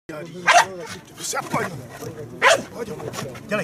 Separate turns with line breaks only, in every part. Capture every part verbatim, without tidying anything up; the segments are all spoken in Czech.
Pojď, dělej.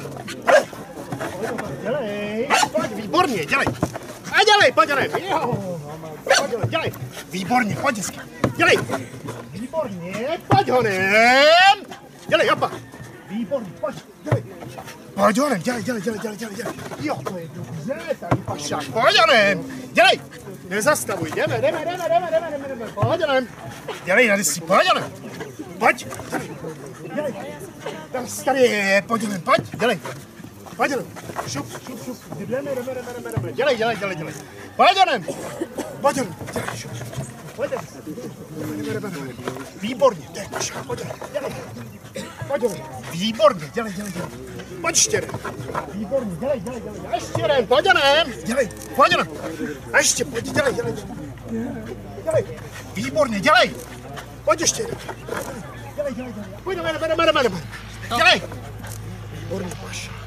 Dělej. Pojď, výborně, dělej. A dělej, pojď, dělej. Pojď, dělej. Výborně, pojď hezky. Dělej. Výborně, pojď honem. Dělej, opa. Výborně, pojď, dělej. Pojď honem, dělej, dělej, dělej, dělej, dělej. Jo, to je dobře, tady pašák. Pojď honem, dělej. Nezastavuj, jdeme, jdeme, jdeme, jdeme, jdeme, jdeme. Pojď honem. Dělej, tady si, pojď honem. Pojď, dělej. Dělej. Tady je, pojď honem, pojď, dělej. Pojď honem. Šup, šup, šup. Jdeme, jdeme, jdeme, jdeme, jdeme. Dělej, dělej, dělej, dělej. Pojď honem. Pojď honem, dělej, šup. Pojď honem. Jdeme, jdeme, jdeme. Výborně, to je pašák, pojď honem, dělej. Pojď honem. Výborně, dělej, dělej, dělej. Pojď ještě jeden. Výborně, dělej, dělej, dělej. Ještě jeden, pojď honem. Dělej, pojď honem. A ještě, pojď, dělej, dělej. Dělej. Výborně, dělej. Pojď ještě jeden. Dělej, dělej, dělej. Pojď, jdeme, jdeme, jdeme, jdeme. Dělej. Výborně, pašák.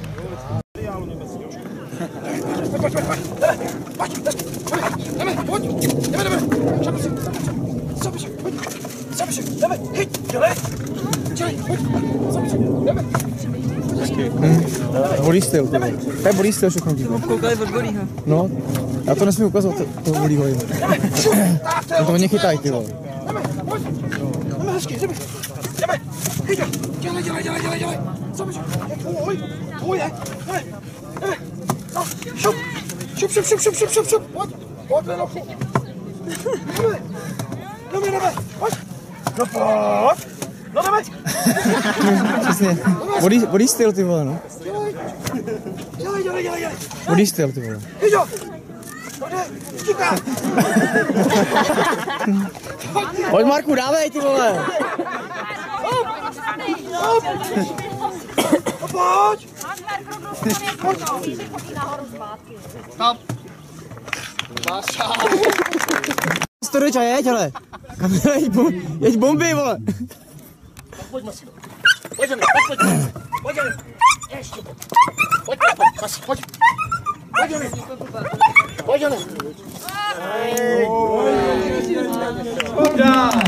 Pojď, pojď, pojď. Pojď, jdeme, pojď. Jdeme, jdeme. Šapi si, šapi si, pojď. Šapi si, jdeme, hyď, dělej. Dělej, pojď. Šapi si, jdeme.
Bolí styl, to je bolí styl všechno.
Koukali od Bolího.
No, já to nesmím ukazovat, toho Bolího. To hodně chytají, ty vole.
Jdeme, pojď. Jdeme hezky, jdeme. Jdeme, hyď, dělej, dělej, dělej, dělej, dělej. Šapi si, je tvůj, tvůj je. Jdeme, jdeme. No, šup, šup, šup, šup, šup, šup, šup, šup. Pojď, pojď, Lenochu. Jdeme, jdeme, jdeme, pojď. No pojď. No jdeme.
Přesně. Body, body styl, ty vole, no.
Dělej, dělej, dělej, dělej.
Body styl, ty vole.
Hyďo. Pojď, štíká.
Pojď, Marku, dávej, ty vole.
Hop. Hop. No pojď. Stop. Máša.
Storič a jeď, hele. Kamera, jeď, bom, jeď bomby, vole.
Pojď, Masino. Pojď, pojď, pojď, pojď. Pojď, ještě. Pojď, pojď, pojď, Masi, pojď. Pojď, pojď, pojď. Hoda.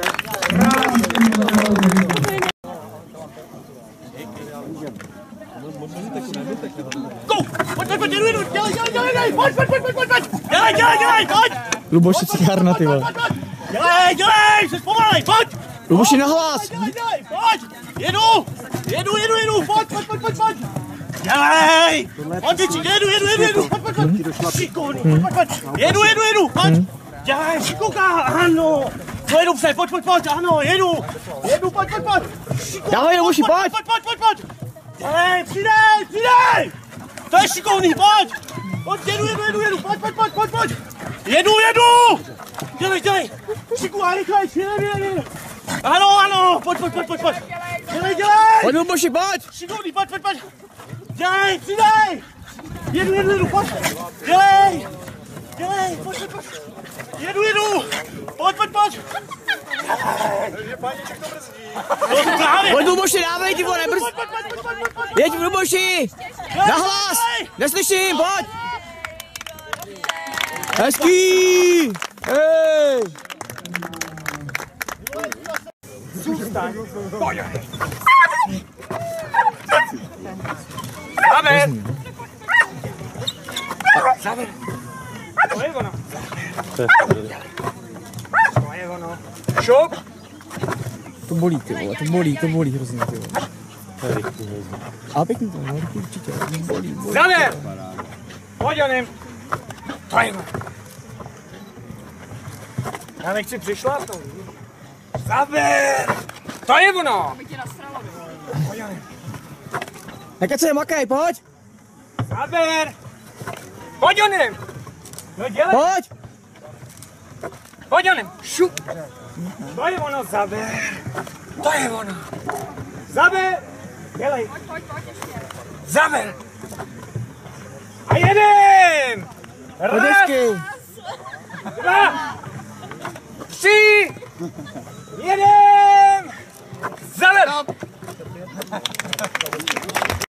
Go! Pojď, pojď, pojď, dělej, dělej, dělej, dělej, pojď, pojď, pojď, pojď, pojď, dělej, dělej, dělej, pojď!
Luboš je cichárna, ty vole.
Dělej, dělej, jsi pomalej, pojď!
Luboši, nahlas!
Dělej, dělej, pojď! Jedu, jedu, jedu, jedu, pojď, pojď, pojď, pojď, pojď! Dělej! Pojď, děti, jedu, jedu, jedu, jedu, pojď, pojď, pojď! Šikovný, pojď, pojď, pojď! Jedu, jedu, jedu, pojď! Dělej, šikovná, ano! To je dobře, pojď, pojď, pojď, ano, jedu! Jedu, pojď, pojď, pojď!
Dávej, Luboši, pojď!
Pojď, pojď, pojď, pojď! Dělej, přidej, přidej! To je šikovný, pojď! Pojď, jedu, jedu, jedu, jedu, pojď, pojď, pojď, pojď, pojď! Jedu, jedu! Dělej, dělej! Šikovná, rychlej, přidej, přidej! Ano, ano, pojď, pojď, pojď, pojď, pojď! Dělej, dělej!
Pojď, Luboši, pojď!
Šikovný, pojď, pojď, pojď! Dělej, přidej! Jedu, jedu, jedu, pojď! Dělej! Dělej, pojď, pojď, pojď! Jedu, jedu! Pojď, pojď, pojď!
Pojď, Luboši, dávej, ty vole, nebrz! Jeď, Luboši! Nahlas! Neslyším, pojď! Hezký! Hej!
Zůstaň! Pojď! Závěr! Závěr! To je ono! To je ono! Šup!
To bolí, ty vole, to bolí, to bolí hrozně, ty vole. A pěkný to, no, určitě, bolí, bolí.
Závěr! Pojď onem! To je ono! Já nechci přišlápnout. Závěr! To je ono! Pojď onem!
Tak se nemakaj, pojď!
Závěr! Pojď onem! No dělej!
Pojď!
Pojď onem! Šup! To je ono, závěr! To je ono! Závěr! Dělej! Pojď, pojď, pojď ještě! Závěr! A jedem!
Raz!
Dva! Tři! Jedem! Závěr!